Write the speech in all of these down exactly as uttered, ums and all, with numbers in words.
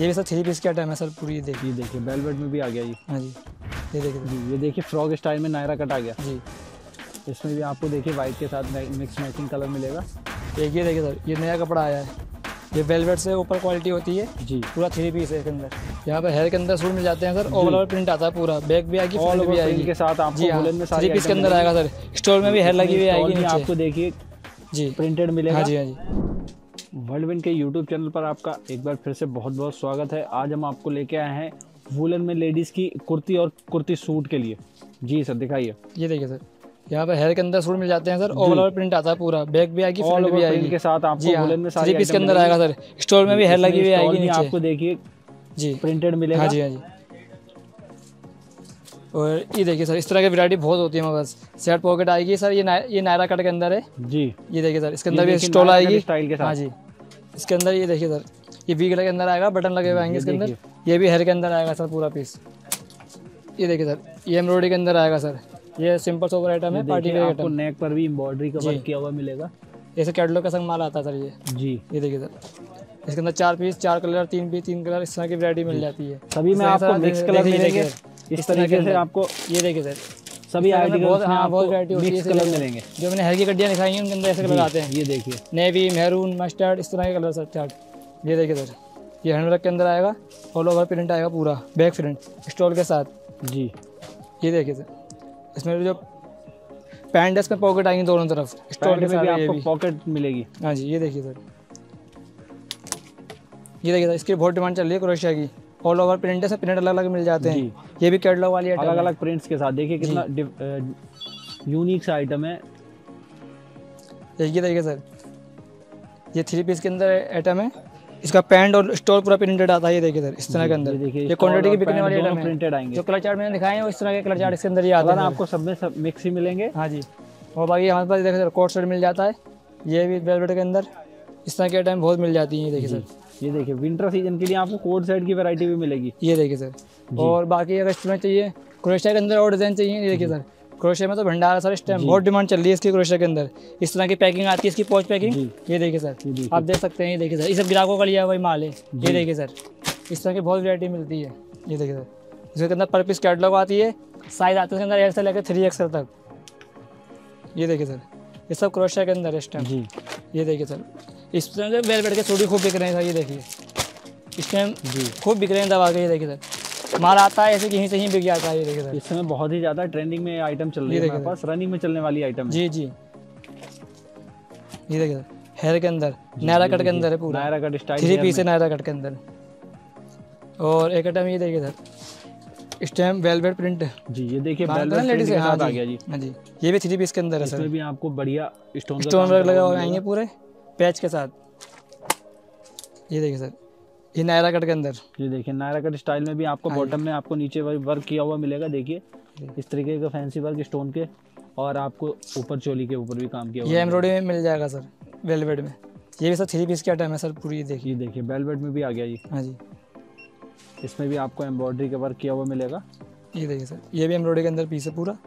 ये भी sir three piece का आइटम है सर पूरी। ये देखिए, ये देखिए वेलवेट में भी आ गया जी। हाँ जी, ये देखिए जी, ये देखिए फ्रॉक स्टाइल में नायरा कट आ गया जी। इसमें भी आपको देखिए वाइट के साथ मिक्स मैचिंग कलर मिलेगा। एक ये देखिए सर, ये नया कपड़ा आया है, ये वेलवेट से ऊपर क्वालिटी होती है जी। पूरा थ्री पीस है इसके अंदर। यहाँ पे हेयर के अंदर सूट मिल जाते हैं सर, ऑल ओवर प्रिंट आता है पूरा, बैक भी आएगी, फ्रंट भी आएगी के साथ आपको जी। हाँ, वुलन में सारी थ्री पीस के अंदर आएगा सर, स्टोल में भी हेयर लगी हुई आएगी नीचे आपको देखिए जी, प्रिंटेड मिलेगा। हाँ जी हाँ जी। वर्ल्डविन के यूट्यूब चैनल पर आपका एक बार फिर से बहुत बहुत स्वागत है। आज हम आपको लेके आए हैं वुलन में लेडीज़ की कुर्ती और कुर्ती सूट के लिए। जी सर दिखाइए। ये देखिए सर, यहाँ पे हेयर के अंदर सूट मिल जाते हैं सर, ऑल ओवर प्रिंट आता है पूरा, बैक भी आएगी, फ्रंट भी आएगी के साथ आपको जी। हाँ, वुलन में सारी थ्री पीस के अंदर आएगा सर, स्टोल में भी हेयर लगी हुई आएगी नीचे आपको देखिए जी, प्रिंटेड मिलेगा। हाँ जी हाँ जी। और ये देखिए सर, इस तरह की वैरायटी बहुत होती है हमारे पास। सेट पॉकेट आएगी सर, ये नाय, ये नायरा कट के अंदर है जी। ये देखिए सर, इसके अंदर भी स्टोल आएगी स्टाइल के साथ। हाँ जी। इसके अंदर ये देखिए सर, ये वी कलर के अंदर आएगा, बटन लगे हुए आएंगे इसके अंदर। ये भी हेयर के अंदर आएगा सर पूरा पीस। ये देखिए सर, ये एम्ब्रॉयडरी के अंदर आएगा सर, ये सिंपल सोबर आइटम है, पार्टी वेयर आपको नेक पर भी एम्ब्रॉयडरी का वर्क किया हुआ मिलेगा। ऐसे कैटलॉग का संग माल आता है सर ये जी। ये देखिए सर, इसके अंदर चार पीस, चार कलर, तीन पीस, तीन कलर, इस तरह की वैरायटी मिल जाती है। सभी में आपको मिक्स कलर मिलेंगे इस तरीके से आपको। ये देखिए सर, सभी आर्टिकल्स बहुत हाँ बहुत वैरायटी होती है, मिक्स कलर मिलेंगे। जो मैंने हेयर की कड्डियाँ दिखाई हैं उनके अंदर ऐसे कलर आते हैं। ये देखिए नेवी, मैरून, मस्टर्ड, इस तरह के कलर सर चार्ट। ये देखिए सर, ये हैंडवर्क के अंदर आएगा, ऑल ओवर प्रिंट आएगा पूरा, बैक प्रिंट स्टॉल के साथ जी। ये देखिए सर, इसमें जो पैंट है इसमें पॉकेट आएंगी दोनों तरफ, स्टॉल के साथ आपको पॉकेट मिलेगी। हाँ जी। ये देखिए सर, ये देखिए सर, इसकी बहुत डिमांड चल रही है क्रोशिया की, ऑल ओवर प्रिंट है, सब प्रिंट अलग अलग मिल जाते हैं। ये भी कैटलॉग वाली आइटम, अलग अलग प्रिंट्स के साथ। देखिए कितना यूनिक सा आइटम है। ये देखिए सर, ये थ्री पीस के अंदर आइटम है, इसका पैंट और स्टोल पूरा प्रिंटेड आता है। ये देखिए सर, इस तरह के अंदर ये क्वांटिटी की बिकने वाली आइटम है, प्रिंटेड आएंगे। जो कलर चार्ट मैंने दिखाए हैं वो इस तरह के कलर चार्ट इसके अंदर ही आते हैं। आपको सब में सब मिक्स ही मिलेंगे। हाँ जी। और बाकी हमारे पास देखिए सर, कोट सेट मिल जाता है, ये भी वेलवेट के अंदर इस तरह के आइटम बहुत मिल जाती है। ये देखिए सर, ये देखिए विंटर सीजन के लिए आपको कोट सेट की वैरायटी भी मिलेगी। ये देखिए सर, और बाकी अगर इसमें चाहिए क्रोशिया के अंदर और डिजाइन चाहिए, ये देखिए सर, क्रोशिया में तो भंडार है सर, इस टाइम बहुत डिमांड चल रही है इसकी क्रोशिया के अंदर। इस तरह की पैकिंग आती है इसकी, पॉच पैकिंग। ये देखिए सर, आप देख सकते हैं। ये देखिए सर, ये सब ग्राहकों का लिया हुआ माल है। ये देखिए सर, इस तरह की बहुत वैरायटी मिलती है। ये देखिए सर, इसके अंदर पर पीस कैटलॉग आती है, साइज आते हैं इसके अंदर एल से लेकर थ्री एक्सएल तक। ये देखिए सर, ये सब क्रोशिया के अंदर इस टाइम जी। ये देखिए सर, इस तरह के वेलवेट के सूट खूब बिक रहे हैं सर। ये देखिए इस टाइम जी खूब बिक रहे हैं दबा के। ये देखिए सर, माल आता है ऐसे कहीं से ही बिक जाता है। ये देखिए सर, इस समय बहुत ही ज़्यादा ट्रेंडिंग में आइटम चल रही है हमारे पास, रनिंग में चलने वाली आइटम जी जी। ये देखिए सर, हेयर के अंदर नायरा कट के अंदर है पूरा, Naira cut style three piece है नायरा कट के अंदर। और एक आइटम ये देखिए सर, इस टाइम वेलवेट प्रिंट जी। ये देखिए वेलवेट लेडीज के साथ आ गया जी। हाँ जी, ये भी थ्री पीस के अंदर है सर, इसमें भी आपको बढ़िया स्टोन स्टोन वर्क लगा हुआ आएंगे पूरे पैच के साथ। ये देखिए सर, ये नायरा कट के अंदर। ये देखिए नायरा कट स्टाइल में भी आपको बॉटम में आपको नीचे वर्क किया हुआ मिलेगा। देखिए इस तरीके का फैंसी वर्क स्टोन के, और आपको ऊपर चोली के ऊपर भी काम किया हुआ। ये एम्ब्रॉयडरी में मिल जाएगा सर, वेलवेट में। ये भी सर थ्री पीस का आइटम है सर पूरी। देखिए देखिए वेलवेट में भी आ गया जी। हाँ जी, इसमें भी आपको एम्ब्रॉयडरी का वर्क किया हुआ मिलेगा। ये देखिए सर, ये भी एम्ब्रॉयडरी के अंदर पीस है पूरा।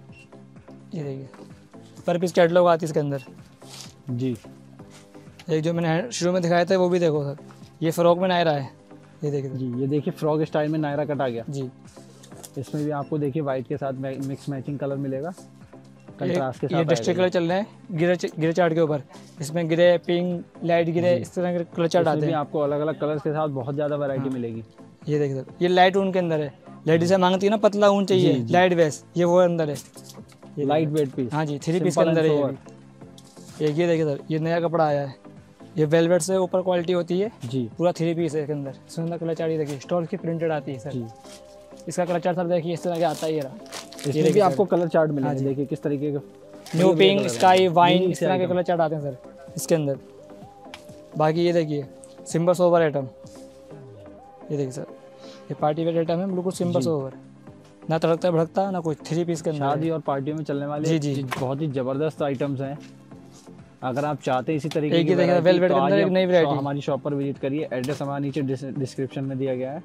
ये देखिए पर पीस कैटलॉग आती है इसके अंदर जी। एक जो मैंने शुरू में दिखाया था वो भी देखो सर, ये फ्रॉक में नायरा है। ये देखिए जी, ये देखिए फ्रॉक स्टाइल में नायरा कट आ गया जी। इसमें भी आपको देखिए वाइट के साथ मिक्स मैचिंग कलर मिलेगा, कंट्रास्ट के साथ। ये डिस्ट्रिक्ट कलर चल रहे हैं गिरे गिरे चार्ट के ऊपर, इसमें गिरे, पिंक, लाइट गिरे, इस तरह के कलर चार्ट आते हैं। आपको अलग अलग कलर्स के साथ बहुत ज़्यादा वैरायटी मिलेगी। ये देखिए सर, ये लाइट ऊन के अंदर है, लेडीज से मांगती है ना पतला ऊन चाहिए, लाइट वेस्ट, ये वो अंदर है, ये लाइट वेट पीस। हाँ जी, थ्री पीस के अंदर है ये। ये देखिए सर, ये नया कपड़ा आया है, ये वेलवेट से ऊपर क्वालिटी होती है जी, पूरा थ्री पीस है इसके अंदर। इसके अंदर कलर चार्ट देखिए, स्टॉल की प्रिंटेड आती है सर जी। इसका कलर चार्ट सर देखिए इस तरह का आता है। ये रहा, इसमें भी आपको कलर चार्ट मिलेंगे। देखिए किस तरीके का, न्यू पिंक, स्काई, वाइन, इस तरह के कलर चार्ट आते हैं सर इसके अंदर। बाकी ये देखिए सिंपल सोवर आइटम। ये देखिए सर, ये पार्टी वेयर आइटम है, बिल्कुल सिंपल सोवर, ना तड़कता भड़कता ना कुछ, थ्री पीस के अंदर। शादी और पार्टियों में चलने वाले जी जी बहुत ही ज़बरदस्त आइटम्स हैं। अगर आप चाहते हैं इसी तरीके की वेलवेट के अंदर एक नई वैरायटी, हमारी शॉप पर विजिट करिए। एड्रेस हमारे नीचे डिस्क्रिप्शन में दिया गया है।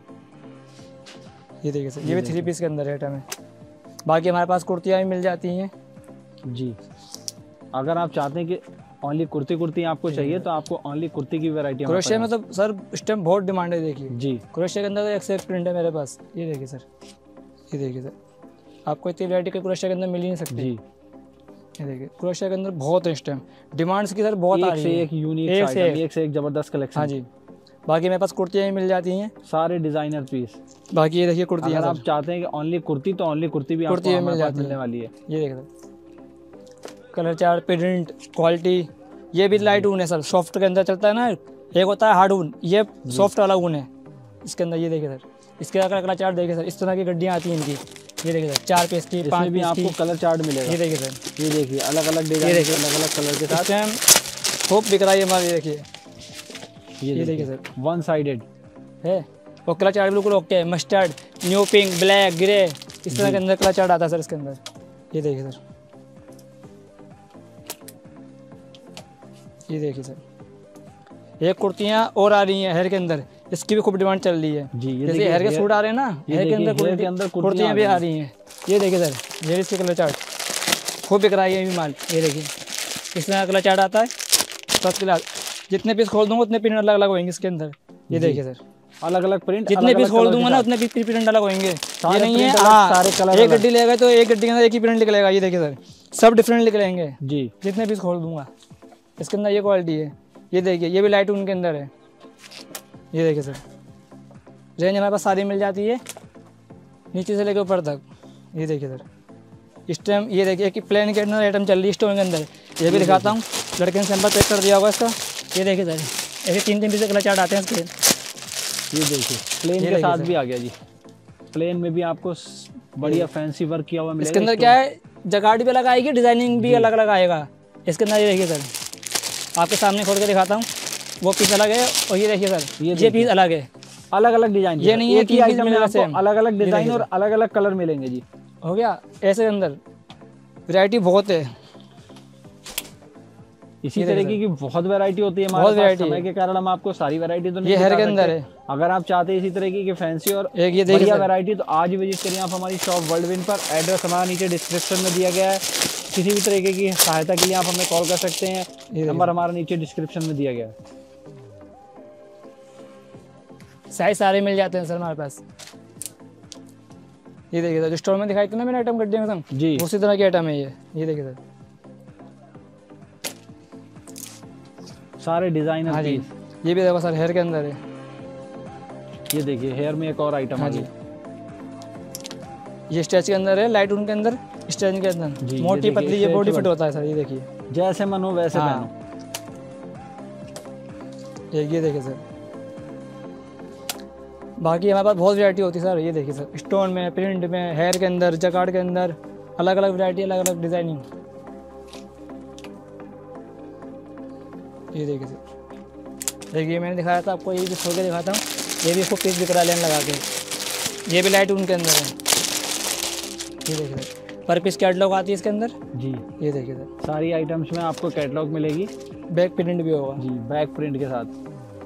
ये देखिए सर, ये भी थ्री पीस के अंदर आइटम है। बाकी हमारे पास कुर्तियाँ भी मिल जाती हैं जी। अगर आप चाहते हैं कि ओनली कुर्ती कुर्ती आपको चाहिए तो आपको ओनली कुर्ती की वैरायटी क्रोशिया में तो सर इस टाइम बहुत डिमांड है। देखिए जी, क्रोशिया के अंदर तो एक से एक प्रिंट है मेरे पास। ये देखिए सर, ये देखिए सर, आपको इतनी वैरायटी के क्रोशिया के अंदर मिल ही नहीं सकती। जी, ये देखिए क्रोशिया के अंदर बहुत है इस टाइम, डिमांड्स की सर बहुत आ एक रही से है। एक यूनिक एक से आइटम, एक। एक से एक जबरदस्त कलेक्शन। हाँ जी, बाकी मेरे पास कुर्तियाँ भी मिल जाती हैं, सारे डिजाइनर पीस। बाकी ये देखिए कुर्तियाँ अगर आप सर, चाहते हैं कि ओनली कुर्ती तो ओनली कुर्ती भी आपको कुर्ती भी मिल हमारे पास जाती मिलने है। वाली है। ये देखिए sir, colour chart, print, quality, ये भी लाइट ऊन है सर, सॉफ्ट के अंदर चलता है ना, एक होता है हार्ड ऊन, ये सॉफ्ट वाला ऊन है इसके अंदर। ये देखिए सर, इसके अगर कलर चार्ट देखिए सर, इस तरह की गड्डियाँ आती हैं इनकी। ये देखिए सर, चार पीस की, पाँच इसमें भी पीस आपको की। कलर चार्ट मिलेगा। ये देखिए सर, ये देखिए अलग अलग डिजाइन, देखिए। अलग अलग कलर के इस साथ। टाइम खूब बिक रहा है हमारे। ये देखिए, ये ये देखिए देखिए सर, वन साइडेड है और कलर चार्ट बिल्कुल ओके है, mustard, new pink, black, grey, इस तरह के अंदर कलर चार्ट आता है सर इसके अंदर। ये देखिए सर, ये देखिए सर, एक कुर्तियाँ और आ रही हैं हेयर के अंदर, इसकी भी खूब डिमांड चल रही है। जी, ये जैसे देखिए हेयर के हेयर- सूट आ रहे हैं ना, ये हेयर के देखिए अंदर हेयर के अंदर कुर्ती- कुर्तियाँ कुर्तियाँ भी आ आ रही हैं। ये देखिए सर, ये इसके कलर चार्ट खूब बिक रहा है ये भी माल। ये देखिए इस तरह का कलर चार्ट आता है, दस किलो जितने पीस खोल दूंगा उतने प्रिंट अलग अलग होंगे इसके अंदर। ये देखिए सर, अलग अलग प्रिंट, जितने पीस खोल दूंगा ना उतने पीस प्रिंट अलग होंगे। ये नहीं है print अलग, हाँ, सारे कलर एक अलग। गड्डी लेगा तो एक गड्डी के अंदर एक ही प्रिंट निकलेगा। ये देखिए सर, सब डिफरेंट निकलेंगे जी, जितने पीस खोल दूंगा। इसके अंदर ये क्वालिटी है। ये देखिए, ये भी लाइट ऊन के अंदर है। ये देखिए सर, रेंज हमारे पास सारी मिल जाती है नीचे से लेकर ऊपर तक। ये देखिए सर, इस टाइम ये देखिए कि प्लेन के अंदर आइटम चल रही है स्टोन के अंदर। ये भी दिखाता हूँ, लड़के ने सैंपल पैक कर दिया होगा इसका। ये देखिए सर, ऐसे तीन तीन पीस कलर चार्ट आते हैं इसके। ये देखिए प्लेन ये के देखिए साथ सर। भी आ गया जी। प्लेन में भी आपको स- बढ़िया फैंसी वर्क किया हुआ मिलेगा। इसके अंदर क्या है, जगाड़ भी अलग आएगी, डिजाइनिंग भी अलग अलग आएगा इसके अंदर। ये देखिए सर, आपके सामने खोल के दिखाता हूँ, वो पीस अलग है और ये देखिए सर, ये ये पीस अलग है। अलग अलग डिजाइन, ये नहीं है एक ही तीन पीस आइटम में मिलेगा आपको सेम। अलग अलग ये डिजाइन देखिए और अलग अलग कलर मिलेंगे जी। हो गया, ऐसे अंदर वैरायटी बहुत है। इसी ये देखिए तरीके की बहुत वैरायटी होती है बहुत हमारे पास। वैरायटी समय है। के कारण हम आपको सारी वैरायटी तो नहीं ये हेयर दिखा के अंदर सकते। है। अगर आप चाहते हैं इसी तरीके की फैंसी और एक ये देखिए बढ़िया सर, वैरायटी तो आज ही विजिट करिए आप हमारी शॉप वर्ल्ड विन पर। एड्रेस हमारा नीचे डिस्क्रिप्शन में दिया गया है। किसी भी तरीके की सहायता के लिए आप हमें कॉल कर सकते हैं। देखिए। नंबर हमारा नीचे डिस्क्रिप्शन में दिया गया है। साइज सारे मिल जाते हैं सर हमारे पास। ये देखिए सर, जो स्टोर में दिखाई थी ना मैंने आइटम गड्ढे में संग, जी, उसी तरह की आइटम है ये। ये देखिए सर, सारे डिजाइनर हाँ जी, पीस। ये भी देखो सर, हेयर के अंदर है। ये देखिए हेयर में एक और आइटम हाँ आ जी, गई। ये स्ट्रेच के अंदर है, लाइट ऊन के अंदर, स्ट्रेच के जी, अंदर, ये मोटी देखिए, पतली, ये स्ट्रेच बॉडी वाला। फिट होता है सर। ये देखिए, जैसे मन हो वैसे हाँ। पहनो। ये ये देखिए सर, बाकी हमारे पास बहुत वैरायटी होती है सर। ये देखिए सर, स्टोन में, प्रिंट में, हेयर के अंदर, जकार्ड के अंदर, अलग अलग वैरायटी, अलग अलग डिजाइनिंग। ये देखिए सर, देखिए मैंने दिखाया था आपको, ये भी खोल के दिखाता हूँ। ये भी इसको पीस बिक रहा है लेन लगा के। ये भी लाइट ऊन के अंदर है। ये देखिए सर, पर पीस कैटलॉग आती है इसके अंदर। जी, ये देखिए सर, सारी आइटम्स में आपको कैटलॉग मिलेगी बैक प्रिंट भी होगा। जी, बैक प्रिंट के साथ।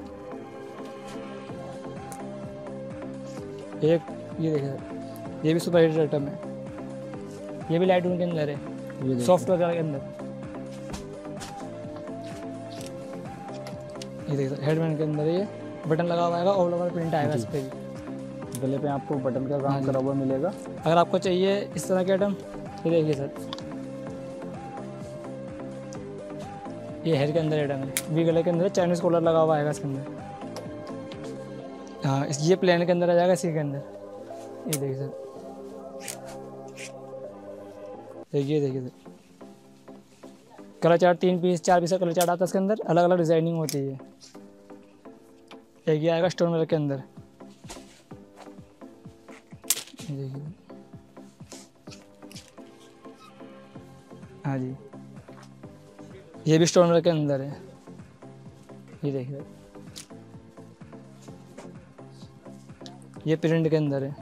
एक ये देखिए सर, ये भी सुपर हिट आइटम है। ये भी लाइट ऊन के अंदर है, ये देखिए। सॉफ्ट वगैरह के अंदर। ये देखिए सर, हेडबैंड के अंदर ये बटन लगा हुआ आएगा, ऑल ओवर प्रिंट आएगा इस पे भी। गले पे आपको बटन का हाँ काम जी। करा हुआ मिलेगा। अगर आपको चाहिए इस तरह के आइटम, ये देखिए सर, ये हेयर के अंदर आइटम है। वी गले के अंदर चाइनीज कॉलर लगा हुआ आएगा इसके अंदर। हाँ, इस ये प्लेन के अंदर आ जाएगा इसी के अंदर। ये देखिए सर, देखिए देखिए सर, कलर चार्ट तीन पीस चार पीस का कलर चार्ट आता है इसके अंदर, अलग अलग डिजाइनिंग होती है। एक ये आएगा स्टोन वर्क के अंदर। ये देखिए, हाँ जी, ये भी स्टोन वर्क के अंदर है। ये देखिए, ये प्रिंट के अंदर है।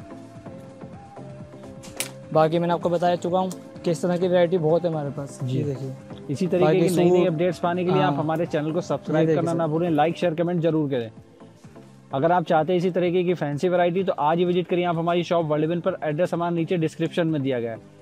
बाकी मैंने आपको बता चुका हूँ कि इस तरह की वैरायटी बहुत है हमारे पास। जी। ये देखिए, इसी तरीके बाकी की नई नई सूट- अपडेट्स पाने के लिए आप हाँ। हमारे चैनल को सब्सक्राइब ये करना देखिए ना भूलें। लाइक शेयर कमेंट जरूर करें। अगर आप चाहते हैं इसी तरीके की फैंसी वैरायटी तो आज ही विजिट करिए आप हमारी शॉप वर्ल्ड विन पर। एड्रेस हमारा नीचे डिस्क्रिप्शन में दिया गया है।